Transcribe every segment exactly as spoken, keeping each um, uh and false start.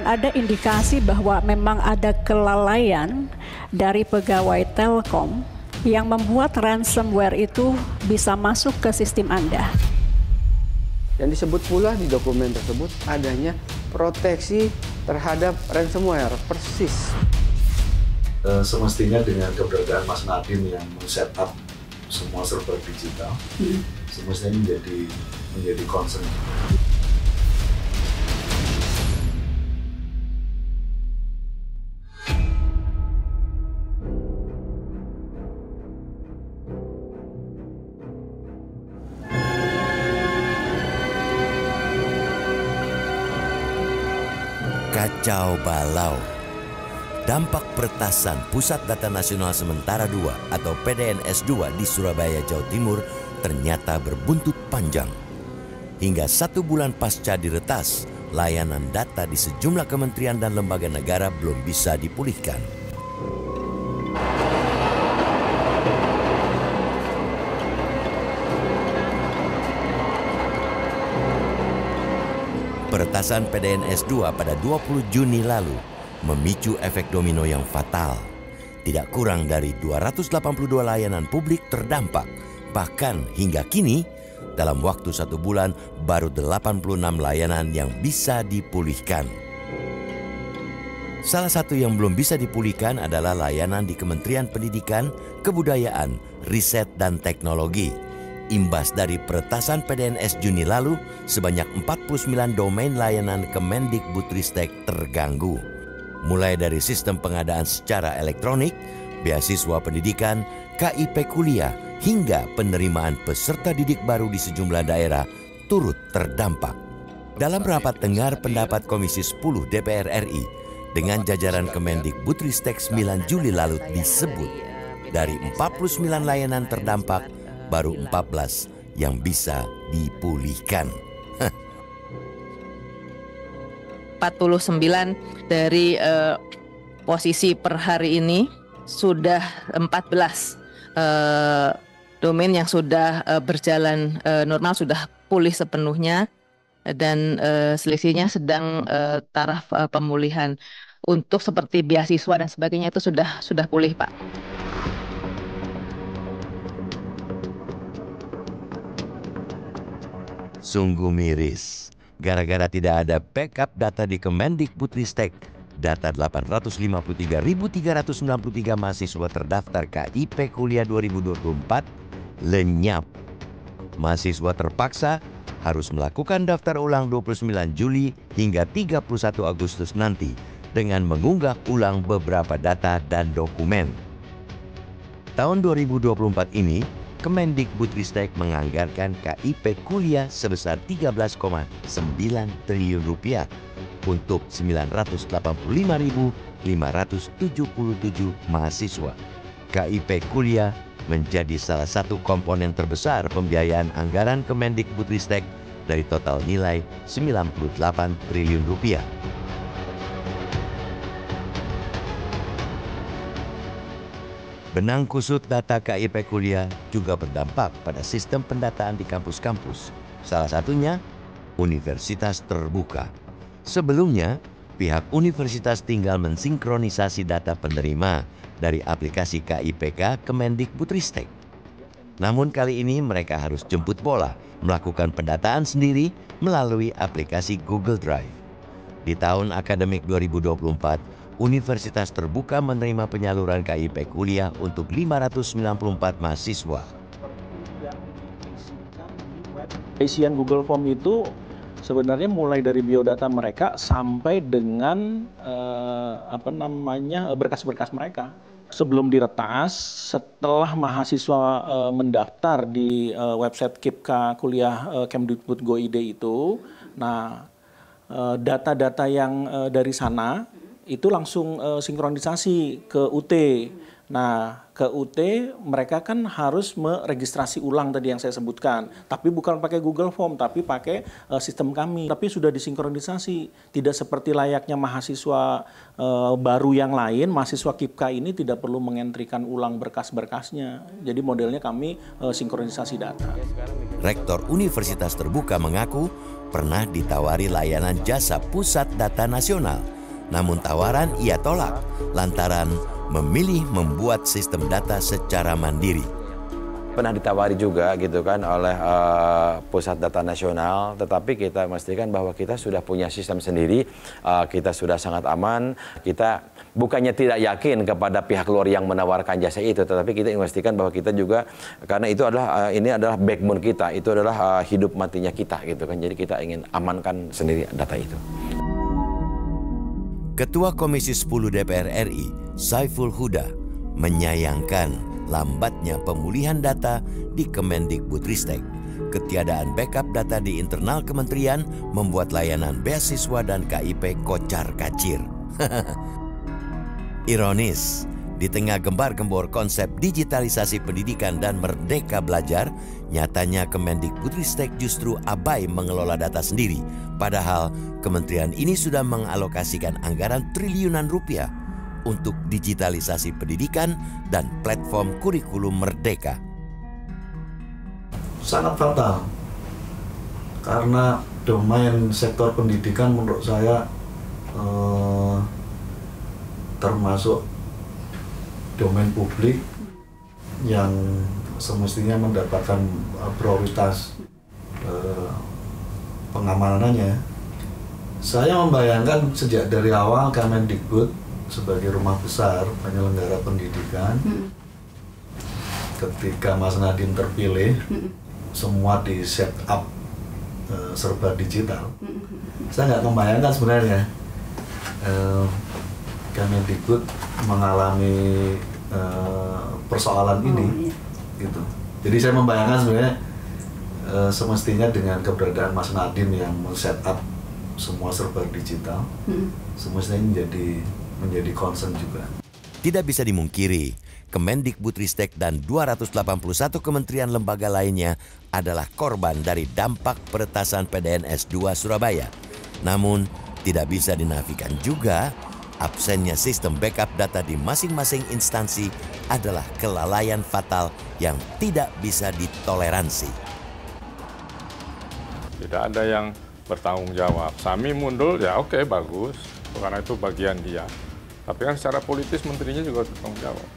ada indikasi bahwa memang ada kelalaian dari pegawai Telkom yang membuat ransomware itu bisa masuk ke sistem Anda. Yang disebut pula di dokumen tersebut adanya proteksi terhadap ransomware, persis. E, semestinya dengan keberadaan Mas Nadiem yang men-setup semua server digital, hmm. semestinya menjadi menjadi concern. Kacau balau. Dampak peretasan Pusat Data Nasional Sementara dua atau P D N S dua di Surabaya, Jawa Timur ternyata berbuntut panjang. Hingga satu bulan pasca diretas, layanan data di sejumlah kementerian dan lembaga negara belum bisa dipulihkan. Peretasan P D N S dua pada dua puluh Juni lalu memicu efek domino yang fatal. Tidak kurang dari dua ratus delapan puluh dua layanan publik terdampak. Bahkan hingga kini, dalam waktu satu bulan baru delapan puluh enam layanan yang bisa dipulihkan. Salah satu yang belum bisa dipulihkan adalah layanan di Kementerian Pendidikan, Kebudayaan, Riset, dan Teknologi. Imbas dari peretasan P D N S Juni lalu, sebanyak empat puluh sembilan domain layanan Kemendikbudristek terganggu. Mulai dari sistem pengadaan secara elektronik, beasiswa pendidikan, K I P kuliah, hingga penerimaan peserta didik baru di sejumlah daerah turut terdampak. Dalam rapat dengar pendapat Komisi sepuluh D P R R I dengan jajaran Kemendikbudristek sembilan Juli lalu disebut, dari empat puluh sembilan layanan terdampak, baru empat belas yang bisa dipulihkan. empat puluh sembilan dari uh, posisi per hari ini sudah empat belas uh, domain yang sudah uh, berjalan uh, normal, sudah pulih sepenuhnya, dan uh, selisihnya sedang uh, taraf uh, pemulihan. Untuk seperti beasiswa dan sebagainya itu sudah sudah pulih, Pak. Sungguh miris, gara-gara tidak ada backup data di Kemendikbudristek, data delapan ratus lima puluh tiga ribu tiga ratus sembilan puluh tiga mahasiswa terdaftar K I P kuliah dua ribu dua puluh empat lenyap. Mahasiswa terpaksa harus melakukan daftar ulang dua puluh sembilan Juli hingga tiga puluh satu Agustus nanti dengan mengunggah ulang beberapa data dan dokumen. Tahun dua ribu dua puluh empat ini, Kemendikbudristek menganggarkan K I P kuliah sebesar tiga belas koma sembilan triliun rupiah untuk sembilan ratus delapan puluh lima ribu lima ratus tujuh puluh tujuh mahasiswa. K I P kuliah menjadi salah satu komponen terbesar pembiayaan anggaran Kemendikbudristek dari total nilai sembilan puluh delapan triliun rupiah. Benang kusut data K I P kuliah juga berdampak pada sistem pendataan di kampus-kampus. Salah satunya, universitas terbuka. Sebelumnya, pihak universitas tinggal mensinkronisasi data penerima dari aplikasi K I P K Kemendikbudristek. Namun kali ini mereka harus jemput bola, melakukan pendataan sendiri melalui aplikasi Google Drive. Di tahun akademik dua ribu dua puluh empat, Universitas Terbuka menerima penyaluran K I P kuliah untuk lima ratus sembilan puluh empat mahasiswa. Isian Google Form itu sebenarnya mulai dari biodata mereka sampai dengan eh, apa namanya berkas-berkas mereka. Sebelum diretas, setelah mahasiswa eh, mendaftar di eh, website K I P K kuliah eh, Kemdikbud Go I D itu, nah eh, data-data yang eh, dari sana itu langsung uh, sinkronisasi ke U T. Nah, ke U T mereka kan harus meregistrasi ulang tadi yang saya sebutkan. Tapi bukan pakai Google Form, tapi pakai uh, sistem kami. Tapi sudah disinkronisasi. Tidak seperti layaknya mahasiswa uh, baru yang lain, mahasiswa K I P K ini tidak perlu mengentrikan ulang berkas-berkasnya. Jadi modelnya kami uh, sinkronisasi data. Rektor Universitas Terbuka mengaku pernah ditawari layanan jasa Pusat Data Nasional Namun tawaran ia tolak lantaran memilih membuat sistem data secara mandiri. Pernah ditawari juga gitu kan oleh uh, Pusat Data Nasional, tetapi kita memastikan bahwa kita sudah punya sistem sendiri, uh, kita sudah sangat aman, kita bukannya tidak yakin kepada pihak luar yang menawarkan jasa itu, tetapi kita memastikan bahwa kita juga, karena itu adalah uh, ini adalah backbone kita, itu adalah uh, hidup matinya kita gitu kan, jadi kita ingin amankan sendiri data itu. Ketua Komisi sepuluh D P R R I, Saiful Huda, menyayangkan lambatnya pemulihan data di Kemendikbudristek. Ketiadaan backup data di internal kementerian membuat layanan beasiswa dan K I P kocar-kacir. Ironis, di tengah gembar-gembor konsep digitalisasi pendidikan dan merdeka belajar, nyatanya Kemendikbudristek justru abai mengelola data sendiri. Padahal kementerian ini sudah mengalokasikan anggaran triliunan rupiah untuk digitalisasi pendidikan dan platform kurikulum merdeka. Sangat fatal, karena domain sektor pendidikan menurut saya eh, termasuk domain publik yang semestinya mendapatkan prioritas eh, pengamanannya. Saya membayangkan sejak dari awal Kemendikbud sebagai rumah besar penyelenggara pendidikan, hmm. ketika Mas Nadiem terpilih, hmm. semua di set up uh, serba digital. Hmm. Saya nggak membayangkan sebenarnya uh, Kemendikbud mengalami uh, persoalan oh, ini, iya. gitu. Jadi saya membayangkan sebenarnya uh, semestinya dengan keberadaan Mas Nadiem yang men-set up semua serba digital, hmm. semestinya menjadi menjadi concern juga. Tidak bisa dimungkiri, Kemendikbudristek dan dua ratus delapan puluh satu kementerian lembaga lainnya adalah korban dari dampak peretasan P D N S dua Surabaya. Namun, tidak bisa dinafikan juga, absennya sistem backup data di masing-masing instansi adalah kelalaian fatal yang tidak bisa ditoleransi. Tidak ada yang bertanggung jawab. Sami mundur, ya oke, bagus, karena itu bagian dia. Tapi kan secara politis menterinya juga bertanggung jawab.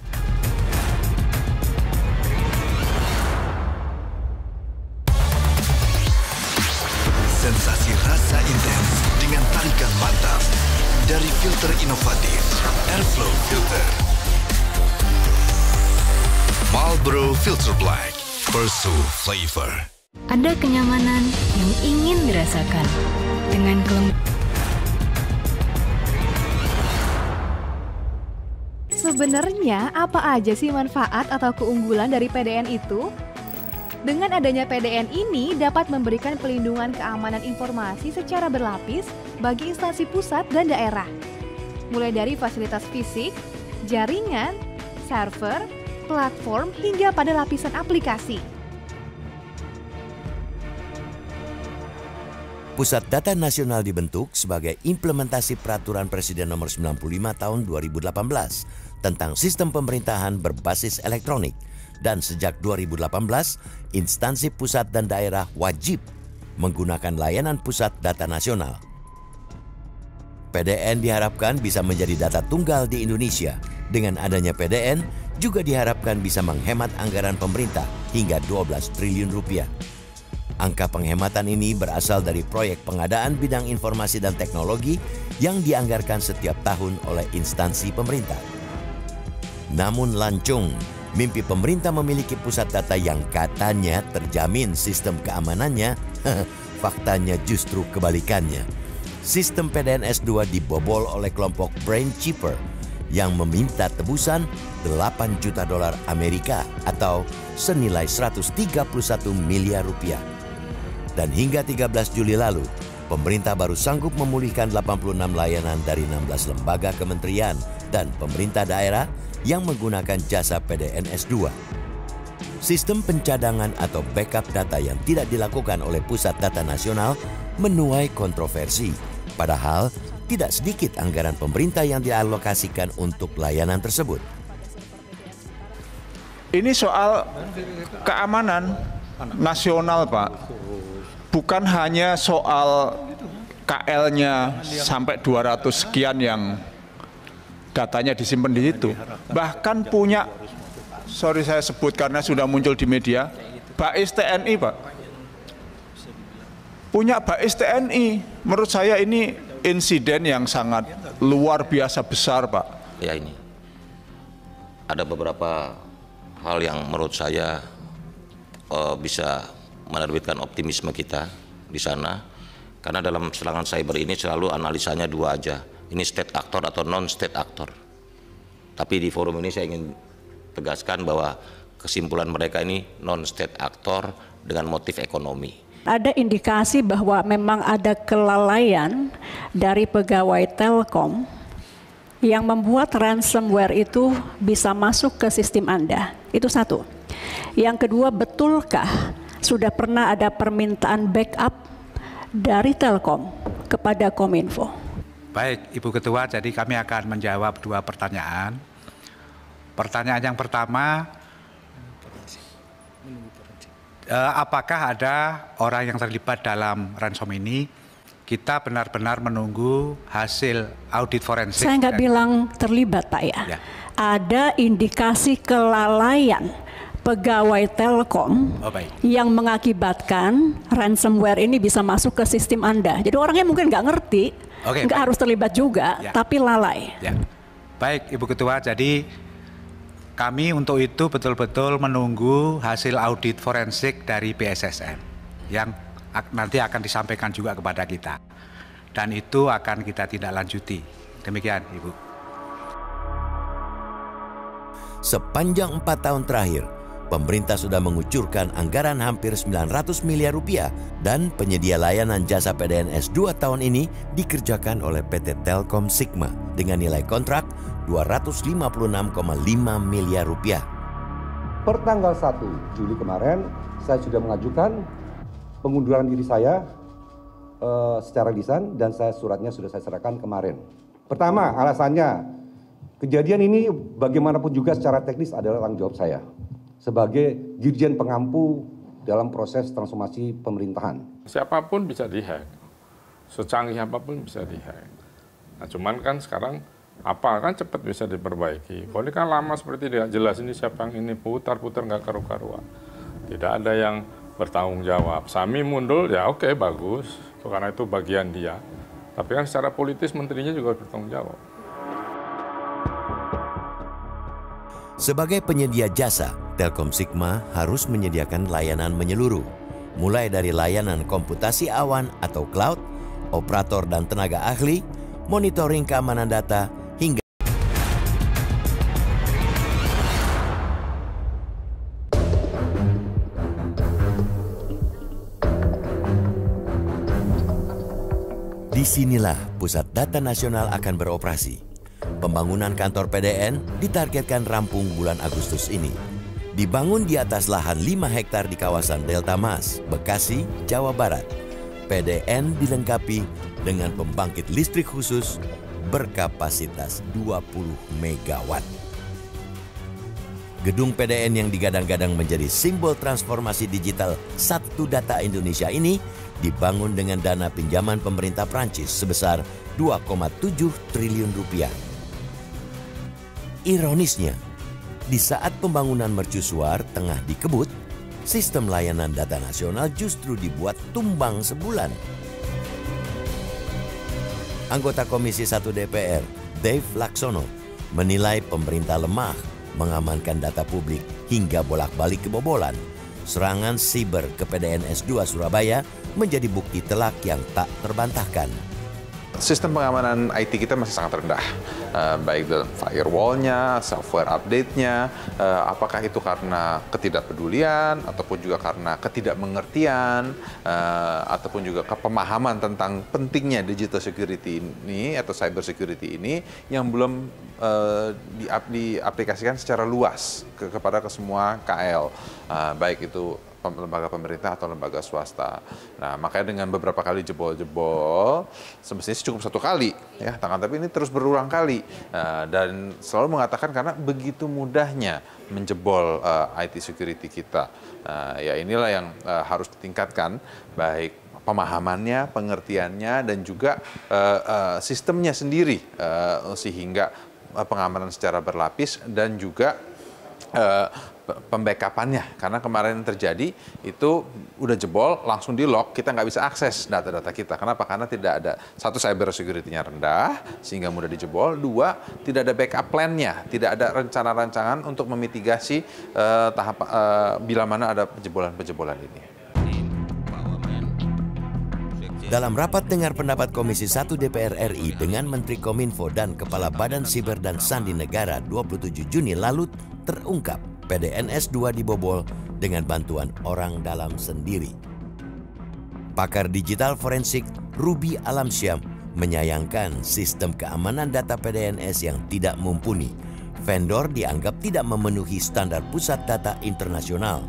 Sensasi rasa intens dengan tarikan mantap dari filter inovatif Airflow Filter. Marlboro Filter Black, Pursue Flavor. Ada kenyamanan yang ingin dirasakan dengan kelembapan. Sebenarnya apa aja sih manfaat atau keunggulan dari P D N itu? Dengan adanya P D N ini dapat memberikan pelindungan keamanan informasi secara berlapis bagi instansi pusat dan daerah. Mulai dari fasilitas fisik, jaringan, server, platform hingga pada lapisan aplikasi. Pusat Data Nasional dibentuk sebagai implementasi Peraturan Presiden Nomor sembilan puluh lima Tahun dua ribu delapan belas tentang sistem pemerintahan berbasis elektronik, dan sejak dua ribu delapan belas instansi pusat dan daerah wajib menggunakan layanan Pusat Data Nasional. P D N diharapkan bisa menjadi data tunggal di Indonesia. Dengan adanya P D N juga diharapkan bisa menghemat anggaran pemerintah hingga dua belas triliun rupiah. Angka penghematan ini berasal dari proyek pengadaan bidang informasi dan teknologi yang dianggarkan setiap tahun oleh instansi pemerintah. Namun lancung, mimpi pemerintah memiliki pusat data yang katanya terjamin sistem keamanannya, faktanya justru kebalikannya. Sistem P D N S dua dibobol oleh kelompok Brain Cheaper yang meminta tebusan delapan juta dolar Amerika atau senilai seratus tiga puluh satu miliar rupiah. Dan hingga tiga belas Juli lalu, pemerintah baru sanggup memulihkan delapan puluh enam layanan dari enam belas lembaga kementerian dan pemerintah daerah yang menggunakan jasa P D N S dua. Sistem pencadangan atau backup data yang tidak dilakukan oleh Pusat Data Nasional menuai kontroversi. Padahal tidak sedikit anggaran pemerintah yang dialokasikan untuk layanan tersebut. Ini soal keamanan nasional, Pak. Bukan hanya soal K L-nya sampai dua ratus sekian yang datanya disimpan di situ. Bahkan punya, sorry saya sebut karena sudah muncul di media, Bais T N I, Pak. Punya Bais T N I. Menurut saya ini insiden yang sangat luar biasa besar, Pak. Ya, ini ada beberapa hal yang menurut saya uh, bisa menerbitkan optimisme kita di sana, karena dalam serangan cyber ini selalu analisanya dua aja, ini state actor atau non state actor. Tapi di forum ini saya ingin tegaskan bahwa kesimpulan mereka ini non state actor dengan motif ekonomi. Ada indikasi bahwa memang ada kelalaian dari pegawai Telkom yang membuat ransomware itu bisa masuk ke sistem Anda. Itu satu. Yang kedua, betulkah sudah pernah ada permintaan backup dari Telkom kepada Kominfo? Baik, Ibu Ketua, jadi kami akan menjawab dua pertanyaan. Pertanyaan yang pertama, eh, apakah ada orang yang terlibat dalam ransom ini? Kita benar-benar menunggu hasil audit forensik. Saya nggak dan... bilang terlibat, Pak ya. ya. Ada indikasi kelalaian pegawai Telkom oh, baik. yang mengakibatkan ransomware ini bisa masuk ke sistem Anda. Jadi orangnya mungkin nggak ngerti, okay, nggak harus terlibat juga, ya. tapi lalai. Ya. Baik, Ibu Ketua, jadi kami untuk itu betul-betul menunggu hasil audit forensik dari B S S N yang nanti akan disampaikan juga kepada kita, dan itu akan kita tindak lanjuti. Demikian, Ibu. Sepanjang empat tahun terakhir, pemerintah sudah mengucurkan anggaran hampir sembilan ratus miliar rupiah dan penyedia layanan jasa P D N S dua tahun ini dikerjakan oleh P T Telkom Sigma dengan nilai kontrak dua ratus lima puluh enam koma lima miliar rupiah. Per tanggal satu Juli kemarin, saya sudah mengajukan pengunduran diri saya uh, secara lisan, dan saya suratnya sudah saya serahkan kemarin. Pertama, alasannya kejadian ini bagaimanapun juga secara teknis adalah tanggung jawab saya sebagai dirjen pengampu dalam proses transformasi pemerintahan. Siapapun bisa dihack, secanggih apapun bisa dihack. Nah, cuman kan sekarang apa kan cepat bisa diperbaiki. Kalau ini kan lama seperti tidak jelas ini siapa yang ini putar-putar nggak karu-karuan. Tidak ada yang bertanggung jawab. Sami mundur, ya oke okay, bagus, karena itu bagian dia. Tapi kan secara politis menterinya juga bertanggung jawab. Sebagai penyedia jasa, Telkom Sigma harus menyediakan layanan menyeluruh, mulai dari layanan komputasi awan atau cloud, operator dan tenaga ahli, monitoring keamanan data, hingga disinilah Pusat Data Nasional akan beroperasi. Pembangunan kantor P D N ditargetkan rampung bulan Agustus ini. Dibangun di atas lahan lima hektar di kawasan Delta Mas, Bekasi, Jawa Barat. P D N dilengkapi dengan pembangkit listrik khusus berkapasitas dua puluh megawatt. Gedung P D N yang digadang-gadang menjadi simbol transformasi digital Satu Data Indonesia ini dibangun dengan dana pinjaman pemerintah Prancis sebesar dua koma tujuh triliun rupiah. Ironisnya, di saat pembangunan mercusuar tengah dikebut, sistem layanan data nasional justru dibuat tumbang sebulan. Anggota Komisi satu D P R, Dave Laksono, menilai pemerintah lemah mengamankan data publik hingga bolak-balik kebobolan. Serangan siber ke P D N S dua Surabaya menjadi bukti telak yang tak terbantahkan. Sistem pengamanan I T kita masih sangat rendah, uh, baik dalam firewall-nya, software update-nya, uh, apakah itu karena ketidakpedulian, ataupun juga karena ketidakmengertian, uh, ataupun juga kepemahaman tentang pentingnya digital security ini atau cyber security ini yang belum uh, di, diaplikasikan secara luas ke, kepada ke semua K L, uh, baik itu lembaga pemerintah atau lembaga swasta. Nah, makanya dengan beberapa kali jebol-jebol, semestinya cukup satu kali, ya, tangan tapi ini terus berulang kali. Nah, dan selalu mengatakan karena begitu mudahnya menjebol uh, I T security kita. Nah, ya inilah yang uh, harus ditingkatkan, baik pemahamannya, pengertiannya, dan juga uh, uh, sistemnya sendiri uh, sehingga uh, pengamanan secara berlapis dan juga uh, pembackupannya. Karena kemarin terjadi itu udah jebol, langsung di lock, kita nggak bisa akses data-data kita. Kenapa? Karena tidak ada, satu, cyber security-nya rendah sehingga mudah dijebol. Dua, tidak ada backup plan-nya, tidak ada rencana-rancangan untuk memitigasi uh, tahap uh, bila mana ada pejebolan-pejebolan ini. Dalam rapat dengar pendapat Komisi satu D P R R I dengan Menteri Kominfo dan Kepala Badan Siber dan Sandi Negara dua puluh tujuh Juni lalu terungkap P D N S dua dibobol dengan bantuan orang dalam sendiri. Pakar digital forensik Ruby Alamsyam menyayangkan sistem keamanan data P D N S yang tidak mumpuni. Vendor dianggap tidak memenuhi standar pusat data internasional.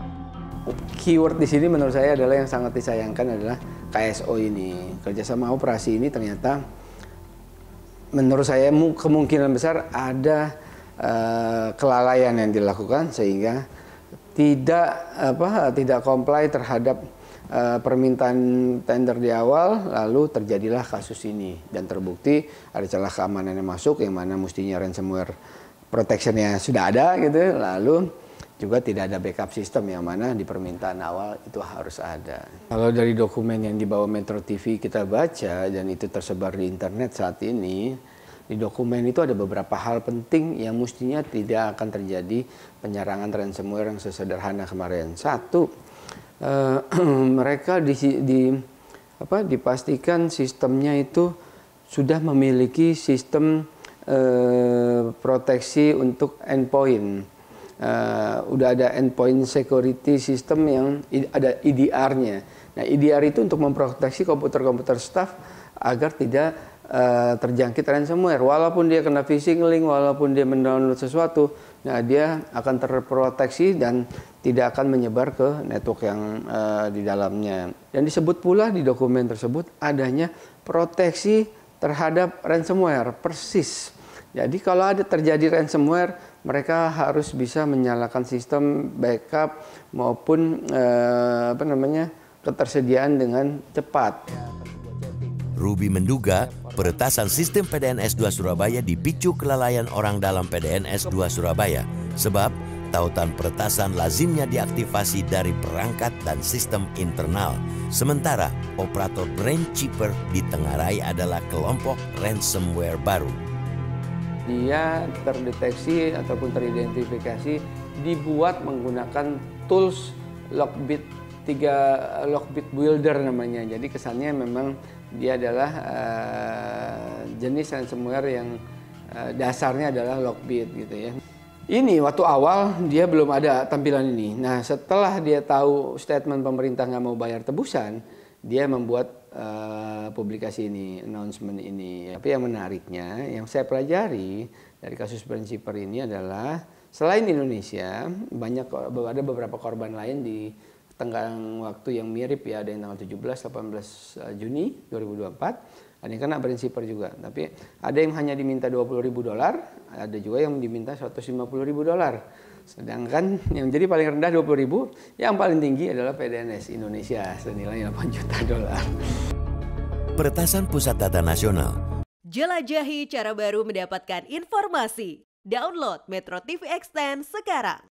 Keyword di sini menurut saya adalah yang sangat disayangkan adalah K S O ini. Kerjasama operasi ini ternyata menurut saya kemungkinan besar ada uh, kelalaian yang dilakukan sehingga tidak apa tidak comply terhadap uh, permintaan tender di awal, lalu terjadilah kasus ini dan terbukti ada celah keamanan yang masuk yang mana mestinya ransomware protection-nya sudah ada gitu, lalu juga tidak ada backup sistem yang mana di permintaan awal itu harus ada. Kalau dari dokumen yang dibawa Metro T V kita baca dan itu tersebar di internet saat ini, di dokumen itu ada beberapa hal penting yang mestinya tidak akan terjadi penyerangan ransomware yang sesederhana kemarin. Satu, eh, mereka di, di apa dipastikan sistemnya itu sudah memiliki sistem eh, proteksi untuk endpoint. Uh, udah ada endpoint security system yang ada I D R-nya. Nah, I D R itu untuk memproteksi komputer-komputer staff agar tidak uh, terjangkit ransomware. Walaupun dia kena phishing link, walaupun dia mendownload sesuatu, nah dia akan terproteksi dan tidak akan menyebar ke network yang uh, di dalamnya. Dan disebut pula di dokumen tersebut adanya proteksi terhadap ransomware persis. Jadi kalau ada terjadi ransomware, mereka harus bisa menyalakan sistem backup maupun eh, apa namanya ketersediaan dengan cepat. Ruby menduga peretasan sistem P D N S dua Surabaya dipicu kelalaian orang dalam P D N S dua Surabaya. Sebab tautan peretasan lazimnya diaktifasi dari perangkat dan sistem internal. Sementara operator brain chipper ditengarai adalah kelompok ransomware baru. Dia terdeteksi ataupun teridentifikasi dibuat menggunakan tools Lockbit tiga Lockbit Builder namanya. Jadi kesannya memang dia adalah uh, jenis ransomware yang uh, dasarnya adalah Lockbit gitu ya. Ini waktu awal dia belum ada tampilan ini. Nah setelah dia tahu statement pemerintah nggak mau bayar tebusan, dia membuat uh, publikasi ini, announcement ini. Tapi yang menariknya, yang saya pelajari dari kasus brain chipper ini adalah selain Indonesia, banyak ada beberapa korban lain di tenggang waktu yang mirip ya, ada yang tanggal tujuh belas delapan belas Juni dua ribu dua puluh empat, ada yang kena brain chipper juga. Tapi ada yang hanya diminta dua puluh ribu dolar, ada juga yang diminta seratus lima puluh ribu dolar. Sedangkan yang jadi paling rendah dua puluh ribu, yang paling tinggi adalah P D N S Indonesia senilai delapan juta dolar. Peretasan Pusat Data Nasional. Jelajahi cara baru mendapatkan informasi. Download Metro T V Extend sekarang.